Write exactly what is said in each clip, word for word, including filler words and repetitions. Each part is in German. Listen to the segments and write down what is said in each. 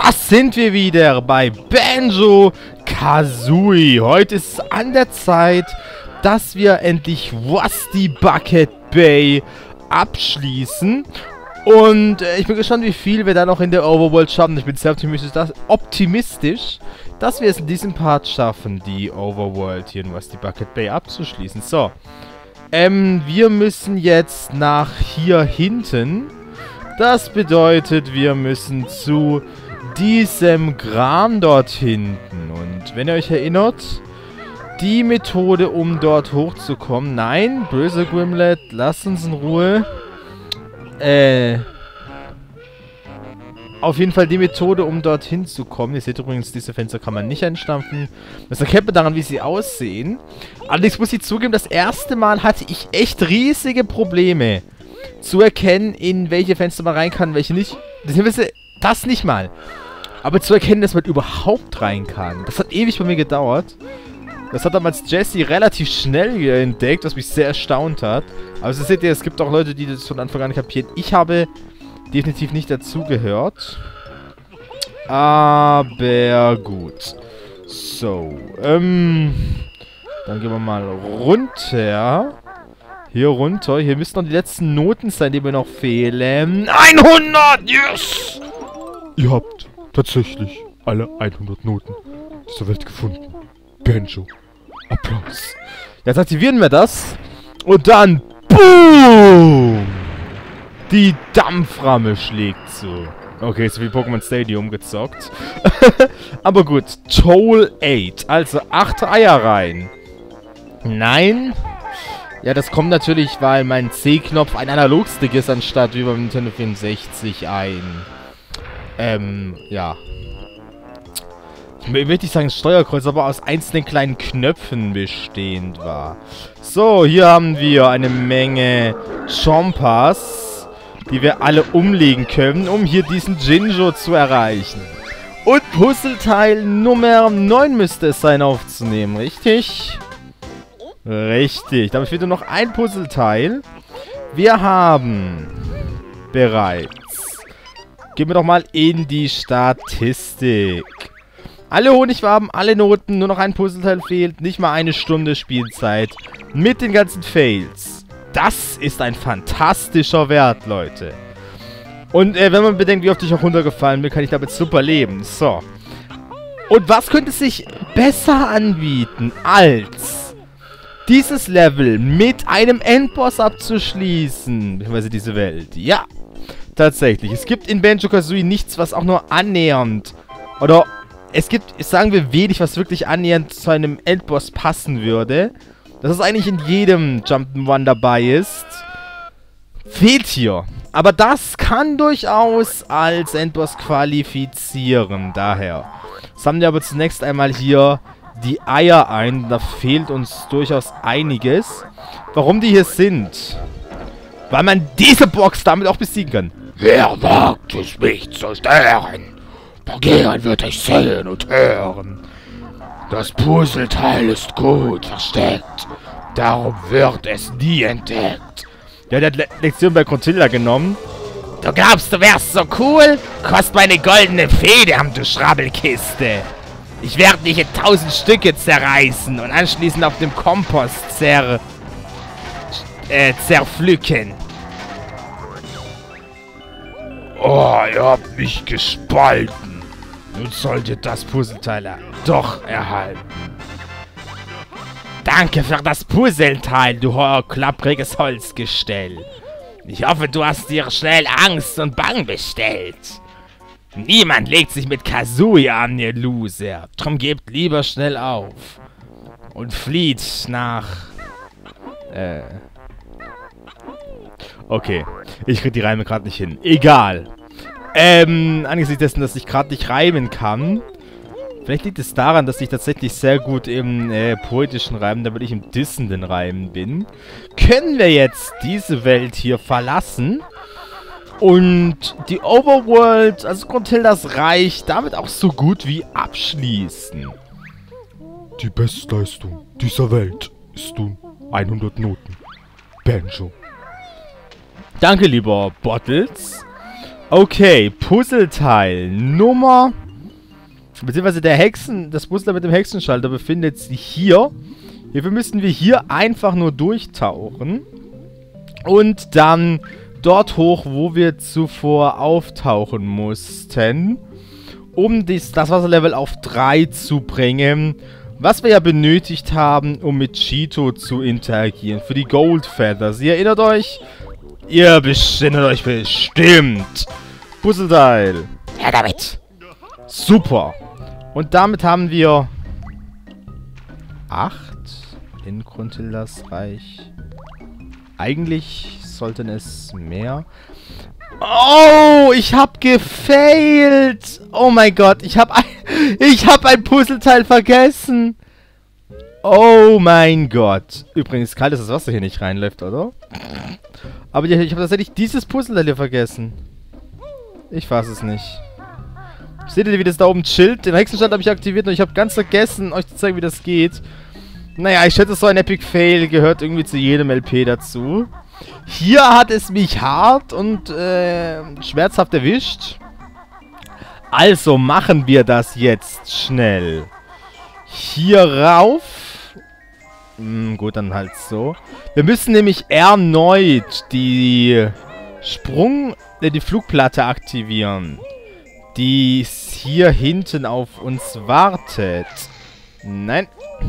das sind wir wieder bei Banjo-Kazooie. Heute ist es an der Zeit, dass wir endlich Rusty Bucket Bay abschließen. Und äh, ich bin gespannt, wie viel wir da noch in der Overworld schaffen. Ich bin sehr optimistisch, dass, optimistisch, dass wir es in diesem Part schaffen, die Overworld hier in Rusty Bucket Bay abzuschließen. So, ähm, wir müssen jetzt nach hier hinten. Das bedeutet, wir müssen zu diesem Kram dort hinten. Und wenn ihr euch erinnert, die Methode, um dort hochzukommen. Nein, böse Grimlet, lasst uns in Ruhe. Äh. Auf jeden Fall die Methode, um dorthin zu kommen. Ihr seht übrigens, diese Fenster kann man nicht einstampfen. Das erkennt man daran, wie sie aussehen. Allerdings muss ich zugeben, das erste Mal hatte ich echt riesige Probleme zu erkennen, in welche Fenster man rein kann, welche nicht. Das nicht mal. Aber zu erkennen, dass man überhaupt rein kann. Das hat ewig bei mir gedauert. Das hat damals Jesse relativ schnell entdeckt, was mich sehr erstaunt hat. Aber so seht ihr, es gibt auch Leute, die das von Anfang an kapieren. Ich habe definitiv nicht dazugehört. Aber gut. So, ähm... dann gehen wir mal runter. Hier runter. Hier müssten noch die letzten Noten sein, die mir noch fehlen. hundert! Yes! Ihr habt tatsächlich alle hundert Noten dieser Welt gefunden. Banjo. Applaus. Jetzt aktivieren wir das. Und dann... BOOM! Die Dampframme schlägt zu. Okay, so wie Pokémon Stadium gezockt. Aber gut. Toll acht. Also acht Eier rein. Nein. Ja, das kommt natürlich, weil mein C-Knopf ein Analogstick ist, anstatt wie beim Nintendo vierundsechzig ein... Ähm, ja. Ich möchte nicht sagen Steuerkreuz, aber aus einzelnen kleinen Knöpfen bestehend war. So, hier haben wir eine Menge Chompas, die wir alle umlegen können, um hier diesen Jinjo zu erreichen. Und Puzzleteil Nummer neun müsste es sein aufzunehmen, richtig? Richtig, damit fehlt nur noch ein Puzzleteil. Wir haben bereits... Gehen wir doch mal in die Statistik. Alle Honigwaben, alle Noten, nur noch ein Puzzleteil fehlt. Nicht mal eine Stunde Spielzeit. Mit den ganzen Fails. Das ist ein fantastischer Wert, Leute. Und äh, wenn man bedenkt, wie oft ich auch runtergefallen bin, kann ich damit super leben. So. Und was könnte sich besser anbieten, als dieses Level mit einem Endboss abzuschließen? Beziehungsweise diese Welt. Ja. Tatsächlich. Es gibt in Banjo-Kazooie nichts, was auch nur annähernd... Oder es gibt, sagen wir, wenig, was wirklich annähernd zu einem Endboss passen würde. Dass es eigentlich in jedem Jump'n'Run dabei ist. Fehlt hier. Aber das kann durchaus als Endboss qualifizieren. Daher. Sammeln wir aber zunächst einmal hier die Eier ein. Da fehlt uns durchaus einiges. Warum die hier sind? Weil man diese Box damit auch besiegen kann. Wer wagt es, mich zu stören? Vergehen wird euch sehen und hören. Das Puzzleteil ist gut versteckt. Darum wird es nie entdeckt. Ja, der hat Le Lektion bei Gruntilda genommen. Du glaubst, du wärst so cool? Kost meine goldene Federn, du Schrabbelkiste. Ich werde dich in tausend Stücke zerreißen und anschließend auf dem Kompost zer... Äh, zerpflücken. Oh, ihr habt mich gespalten. Nun solltet das Puzzleteil doch erhalten. Danke für das Puzzleteil, du klappriges Holzgestell. Ich hoffe, du hast dir schnell Angst und Bang bestellt. Niemand legt sich mit Kazooie an, ihr Loser. Drum gebt lieber schnell auf. Und flieht nach... Äh... Okay, ich krieg die Reime gerade nicht hin. Egal. Ähm, angesichts dessen, dass ich gerade nicht reimen kann. Vielleicht liegt es daran, dass ich tatsächlich sehr gut im äh, poetischen Reimen, damit ich im dissenden Reimen bin. Können wir jetzt diese Welt hier verlassen und die Overworld, also Gruntildas Reich, damit auch so gut wie abschließen. Die Bestleistung dieser Welt ist nun hundert Noten. Banjo. Danke, lieber Bottles. Okay, Puzzleteil Nummer... Beziehungsweise der Hexen... Das Puzzle mit dem Hexenschalter befindet sich hier. Hierfür müssten wir hier einfach nur durchtauchen. Und dann dort hoch, wo wir zuvor auftauchen mussten. Um dies, das Wasserlevel auf drei zu bringen. Was wir ja benötigt haben, um mit Cheeto zu interagieren. Für die Gold Feathers. Ihr erinnert euch? Ihr erinnert euch bestimmt. Puzzleteil. Ja, damit. Super. Und damit haben wir acht in Gruntildas Reich. Eigentlich sollten es mehr. Oh, ich hab gefailt. Oh mein Gott, ich hab ein, ich hab ein Puzzleteil vergessen. Oh mein Gott. Übrigens, kalt ist das Wasser hier nicht reinläuft, oder? Aber ich habe tatsächlich dieses Puzzleteil hier vergessen. Ich fasse es nicht. Seht ihr, wie das da oben chillt? Den Hexenstand habe ich aktiviert und ich habe ganz vergessen, euch zu zeigen, wie das geht. Naja, ich schätze, so ein Epic Fail gehört irgendwie zu jedem L P dazu. Hier hat es mich hart und äh, schmerzhaft erwischt. Also machen wir das jetzt schnell. Hier rauf. Hm, gut, dann halt so. Wir müssen nämlich erneut die Sprung, äh, die Flugplatte aktivieren. Die hier hinten auf uns wartet. Nein.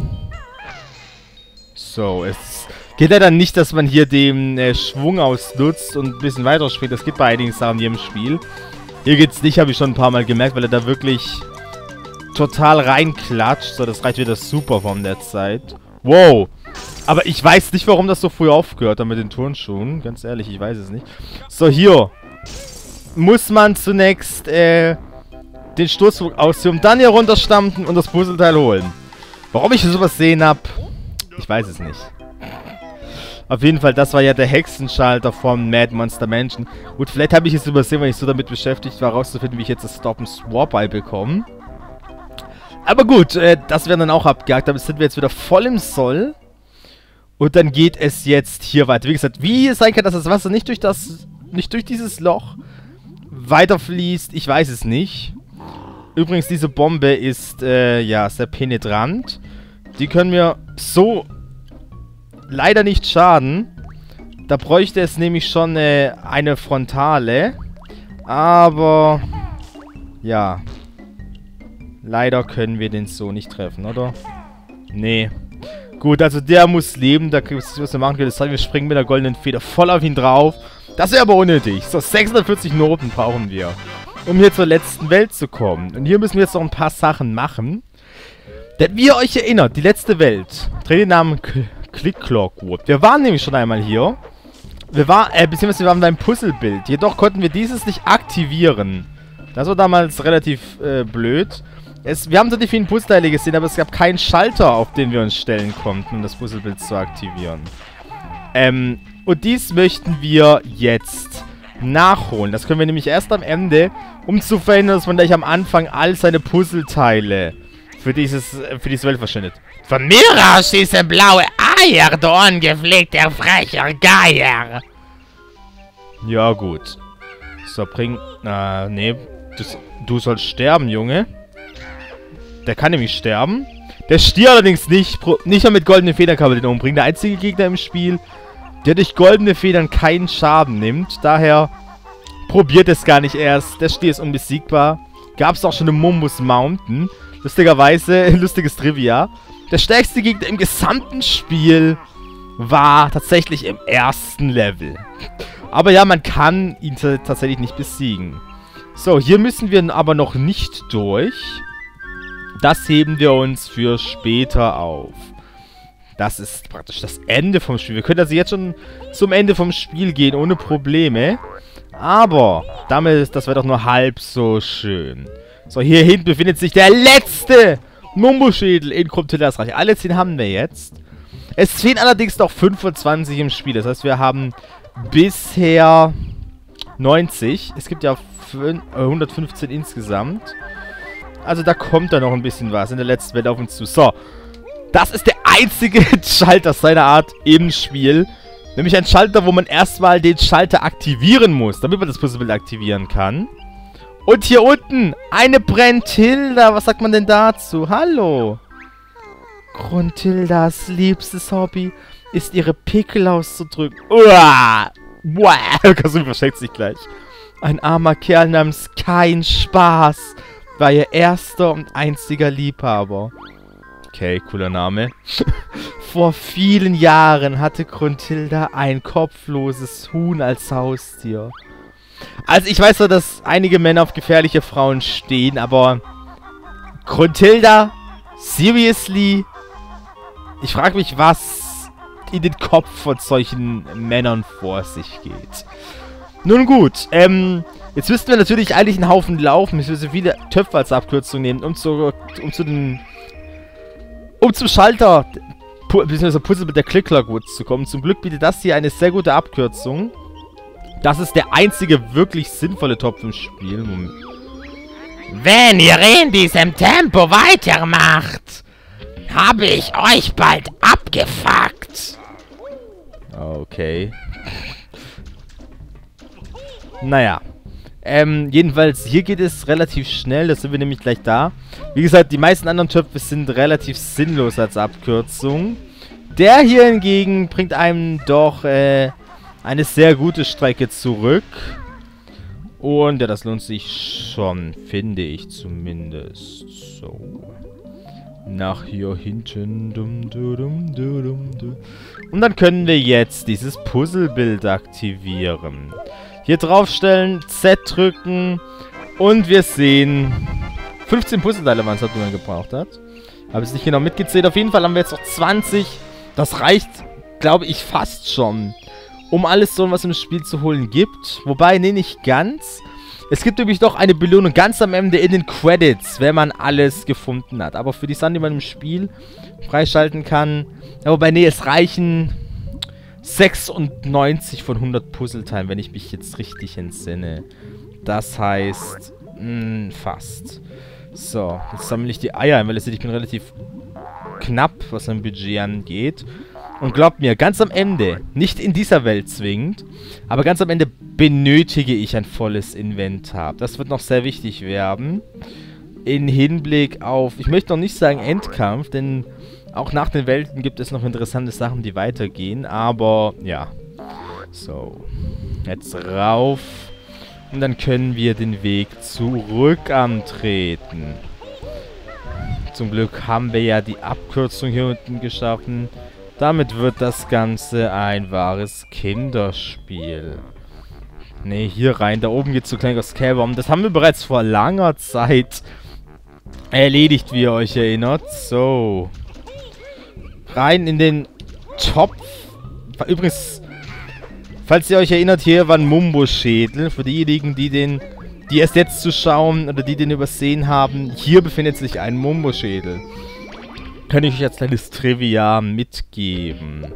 So, es geht ja dann nicht, dass man hier den äh, Schwung ausnutzt und ein bisschen weiter springt. Das geht bei einigen Sachen hier im Spiel. Hier geht's nicht, habe ich schon ein paar Mal gemerkt, weil er da wirklich total reinklatscht. So, das reicht wieder super von der Zeit. Wow. Aber ich weiß nicht, warum das so früh aufgehört hat mit den Turnschuhen. Ganz ehrlich, ich weiß es nicht. So, hier muss man zunächst äh, den Sturzflug ausführen, dann hier runterstampfen und das Puzzleteil holen. Warum ich sowas sehen habe, ich weiß es nicht. Auf jeden Fall, das war ja der Hexenschalter vom Mad Monster Mansion. Gut, vielleicht habe ich es übersehen, weil ich so damit beschäftigt war, herauszufinden, wie ich jetzt das Stop and Swap bekomme. Aber gut, äh, das werden dann auch abgehakt. Damit sind wir jetzt wieder voll im Soll. Und dann geht es jetzt hier weiter. Wie gesagt, wie es sein kann, dass das Wasser nicht durch das, nicht durch dieses Loch weiterfließt, ich weiß es nicht. Übrigens, diese Bombe ist, äh, ja, sehr penetrant. Die können mir so leider nicht schaden. Da bräuchte es nämlich schon äh, eine Frontale. Aber, ja. Leider können wir den so nicht treffen, oder? Nee. Gut, also der muss leben. Da gibt es was wir machen können. Das heißt, wir springen mit der goldenen Feder voll auf ihn drauf. Das wäre aber unnötig. So, sechshundertvierzig Noten brauchen wir, um hier zur letzten Welt zu kommen. Und hier müssen wir jetzt noch ein paar Sachen machen. Denn wie ihr euch erinnert, die letzte Welt trägt den Namen Click Clockwood. Wir waren nämlich schon einmal hier. Wir waren, äh, beziehungsweise wir waren beim Puzzlebild. Jedoch konnten wir dieses nicht aktivieren. Das war damals relativ äh, blöd. Es, wir haben so die vielen Puzzleteile gesehen, aber es gab keinen Schalter, auf den wir uns stellen konnten, um das Puzzlebild zu aktivieren. Ähm, und dies möchten wir jetzt nachholen. Das können wir nämlich erst am Ende, um zu verhindern, dass man gleich am Anfang all seine Puzzleteile für dieses, für diese Welt verschwindet. Von mir aus diese blaue Eier, du ungepflegter frecher Geier. Ja, gut. So, bring... Äh, nee. Das, du sollst sterben, Junge. Der kann nämlich sterben. Der Stier allerdings nicht. Pro, nicht mal mit goldenen Federn kann man den umbringen. Der einzige Gegner im Spiel, der durch goldene Federn keinen Schaden nimmt. Daher probiert es gar nicht erst. Der Stier ist unbesiegbar. Gab es auch schon im Mumbus Mountain. Lustigerweise, lustiges Trivia. Der stärkste Gegner im gesamten Spiel war tatsächlich im ersten Level. Aber ja, man kann ihn tatsächlich nicht besiegen. So, hier müssen wir aber noch nicht durch. Das heben wir uns für später auf. Das ist praktisch das Ende vom Spiel. Wir können also jetzt schon zum Ende vom Spiel gehen, ohne Probleme. Aber damit, das wäre doch nur halb so schön. So, hier hinten befindet sich der letzte Mumbo-Schädel in Gruntildas Reich. Alle zehn haben wir jetzt. Es fehlen allerdings noch fünfundzwanzig im Spiel. Das heißt, wir haben bisher neunzig. Es gibt ja hundertfünfzehn insgesamt. Also da kommt da noch ein bisschen was in der letzten Welt auf uns zu. So, das ist der einzige Schalter seiner Art im Spiel. Nämlich ein Schalter, wo man erstmal den Schalter aktivieren muss, damit man das Puzzlebild aktivieren kann. Und hier unten, eine Brenntilda. Was sagt man denn dazu? Hallo. Gruntildas liebstes Hobby ist, ihre Pickel auszudrücken. Uah. Wow. Kasumi versteckt sich gleich. Ein armer Kerl namens Kein Spaß war ihr erster und einziger Liebhaber. Okay, cooler Name. Vor vielen Jahren hatte Gruntilda ein kopfloses Huhn als Haustier. Also ich weiß doch, dass einige Männer auf gefährliche Frauen stehen, aber Gruntilda? Seriously? Ich frage mich, was in den Kopf von solchen Männern vor sich geht. Nun gut, ähm, jetzt müssten wir natürlich eigentlich einen Haufen laufen. Ich will so viele Töpfe als Abkürzung nehmen, um zu, um zu den, um zum Schalter, bzw. Puzzle mit der Click-Clock-Wood zu kommen. Zum Glück bietet das hier eine sehr gute Abkürzung. Das ist der einzige wirklich sinnvolle Topf im Spiel. Moment. Wenn ihr in diesem Tempo weitermacht, habe ich euch bald abgefuckt. Okay. Naja. Ähm, jedenfalls, hier geht es relativ schnell. Da sind wir nämlich gleich da. Wie gesagt, die meisten anderen Töpfe sind relativ sinnlos als Abkürzung. Der hier hingegen bringt einem doch, äh, eine sehr gute Strecke zurück. Und ja, das lohnt sich schon, finde ich zumindest. So. Nach hier hinten. Dum, dum, dum, dum, dum. Und dann können wir jetzt dieses Puzzlebild aktivieren. Hier draufstellen, Z drücken. Und wir sehen fünfzehn Puzzleteile waren es, die man gebraucht hat. Habe es nicht genau mitgezählt. Auf jeden Fall haben wir jetzt noch zwanzig. Das reicht, glaube ich, fast schon, um alles so, was im Spiel zu holen gibt. Wobei, nee, nicht ganz. Es gibt nämlich noch eine Belohnung ganz am Ende in den Credits, wenn man alles gefunden hat. Aber für die Sachen, die man im Spiel freischalten kann... Ja, wobei, nee, es reichen sechsundneunzig von hundert Puzzleteilen, wenn ich mich jetzt richtig entsinne. Das heißt, mh, fast. So, jetzt sammle ich die Eier ein, weil ihr seht, ich bin relativ knapp, was mein Budget angeht. Und glaubt mir, ganz am Ende, nicht in dieser Welt zwingend, aber ganz am Ende benötige ich ein volles Inventar. Das wird noch sehr wichtig werden. In Hinblick auf, ich möchte noch nicht sagen Endkampf, denn auch nach den Welten gibt es noch interessante Sachen, die weitergehen. Aber, ja. So. Jetzt rauf. Und dann können wir den Weg zurück antreten. Zum Glück haben wir ja die Abkürzung hier unten geschaffen. Damit wird das Ganze ein wahres Kinderspiel. Ne, hier rein. Da oben geht's zu kleiner Scalebomb. Das haben wir bereits vor langer Zeit erledigt, wie ihr euch erinnert. So. Rein in den Topf. Übrigens, falls ihr euch erinnert, hier war ein Mumbo-Schädel. Für diejenigen, die den, die erst jetzt zuschauen oder die den übersehen haben. Hier befindet sich ein Mumbo-Schädel. Kann ich euch als kleines Trivia mitgeben.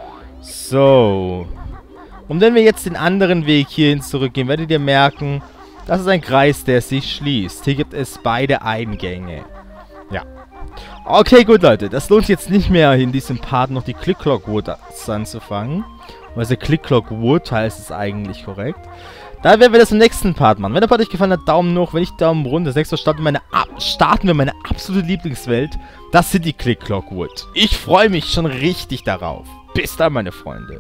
So. Und wenn wir jetzt den anderen Weg hierhin zurückgehen, werdet ihr merken, das ist ein Kreis, der sich schließt. Hier gibt es beide Eingänge. Ja. Okay, gut, Leute. Das lohnt sich jetzt nicht mehr, in diesem Part noch die Click-Clock-Wood anzufangen. Also Click-Clock-Wood heißt es eigentlich korrekt. Da werden wir das im nächsten Part machen. Wenn der Part euch gefallen hat, Daumen hoch. Wenn nicht, Daumen runter. Das nächste Mal starten wir meine, starten wir meine absolute Lieblingswelt. Das sind die Click-Clock-Wood. Ich freue mich schon richtig darauf. Bis dann, meine Freunde.